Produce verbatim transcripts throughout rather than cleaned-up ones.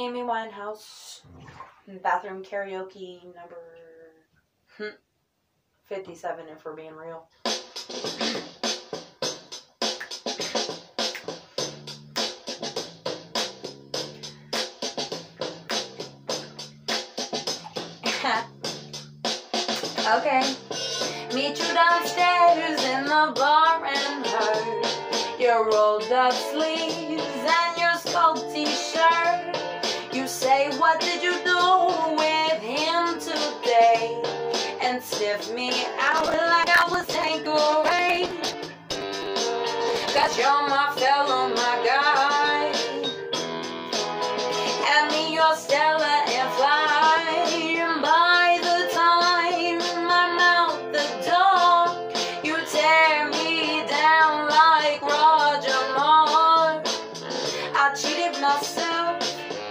Amy Winehouse, bathroom karaoke number fifty-seven, if we're being real. Okay. Meet you downstairs in the bar and heard your rolled up sleeves and your skull t-shirt. You say, what did you do with him today? And sniff me out like I was Tanqueray. Cause you're my fellow, my guy. Hand me your Stella and fly. By the time I'm out the door, you tear me down like Roger Moore. I cheated myself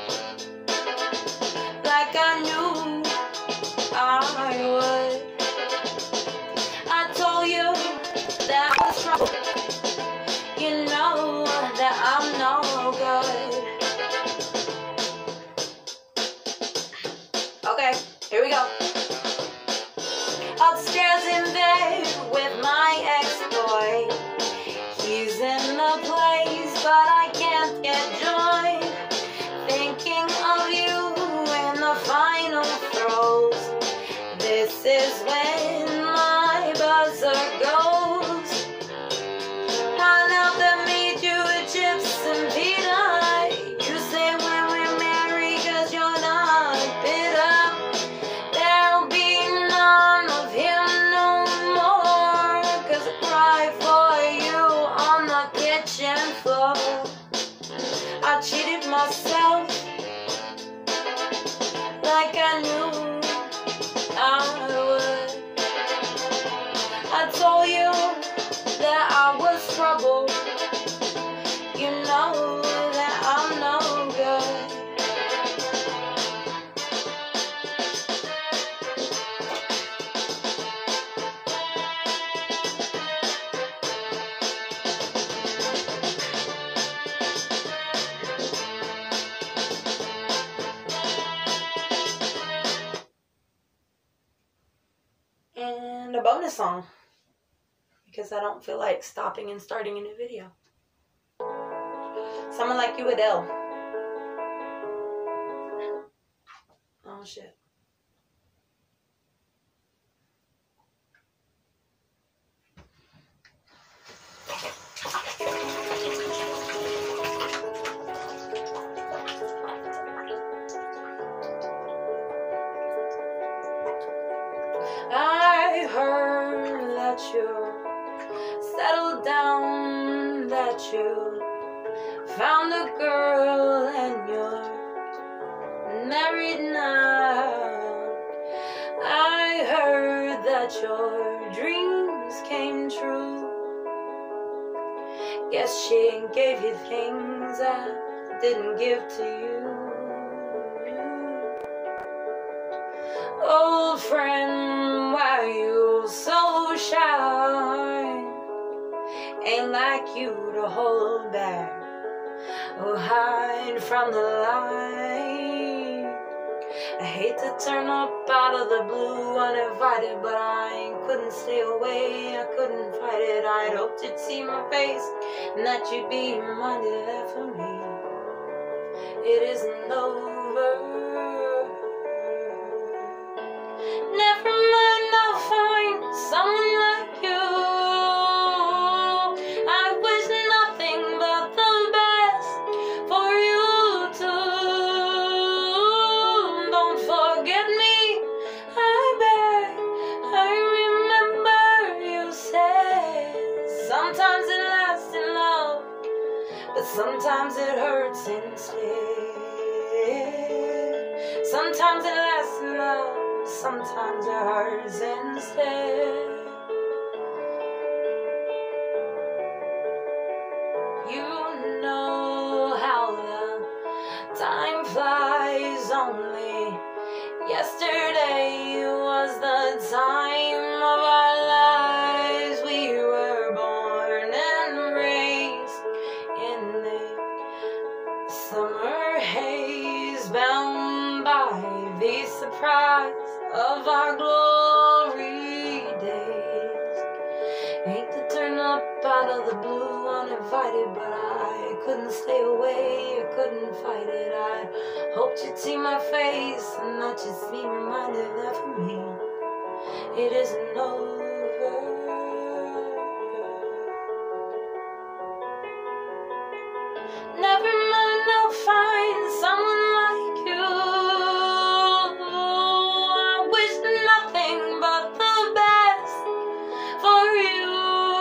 like I knew I would. I told you that I was trouble. You know that I'm no good. Okay, here we go. Upstairs in bed with my ex-boy. He's in the place, but I can't get joy. Thinking of you in the final throes. This is when my buzzer goes. Run out to meet you with chips and pita. You say when we're married, cause you're not bitter. There'll be none of him no more. Cause I cry for you on the kitchen floor. I cheated myself like I knew I would. I told you that I was trouble. You know that I'm no good. And a bonus song, because I don't feel like stopping and starting a new video. Someone Like You, Adele. Oh shit. I heard that you're settled down, that you found a girl and you're married now. I heard that your dreams came true. Guess she gave you things I didn't give to you. Old friend, why you so shy? Ain't like you to hold back or hide from the light. I hate to turn up out of the blue uninvited, but I couldn't stay away, I couldn't fight it. I'd hoped you'd see my face and that you'd be reminded that for me it isn't over. Never mind, I'll find someone like you. I wish nothing but the best for you too. Don't forget me, I beg. I remember you said sometimes it lasts in love, but sometimes it hurts instead. Sometimes it lasts in love, sometimes it hurts instead. You know how the time flies. Only yesterday was the time of our lives. We were born and raised in the summer haze. of our glory days. Hate to turn up out of the blue uninvited, but I couldn't stay away, I couldn't fight it. I hoped you'd see my face and not just be reminded that for me it isn't over. Never mind, I'll find someone like you. I wish nothing but the best for you.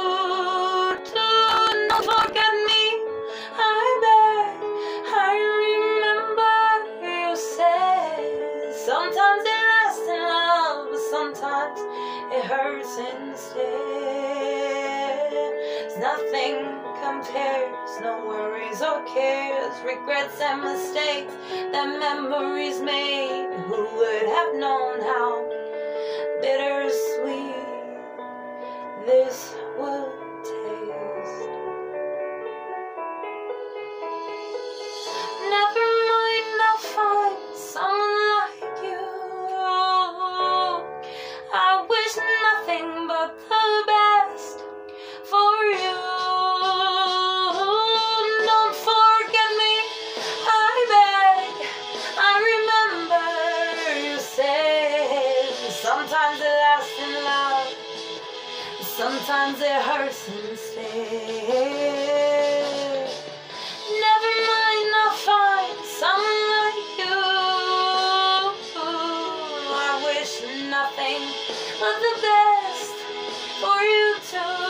Do not forget me, I beg. I remember you said sometimes it lasts in love, but sometimes it hurts instead. Nothing compares, no worries or cares, regrets and mistakes that memories made. Who would have known how bittersweet this would taste? Never mind, I'll find someone like you. I wish nothing but the best for you. Don't forget me, I beg. I remember you said sometimes it lasts in love, sometimes it hurts instead. Never mind, I'll find someone like you. I wish nothing but the best for you too.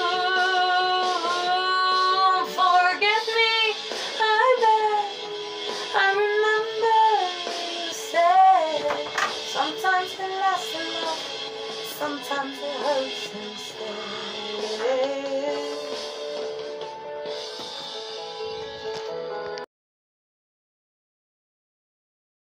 Forget me, I beg. I remember you said sometimes it lasts in love, sometimes it hurts instead.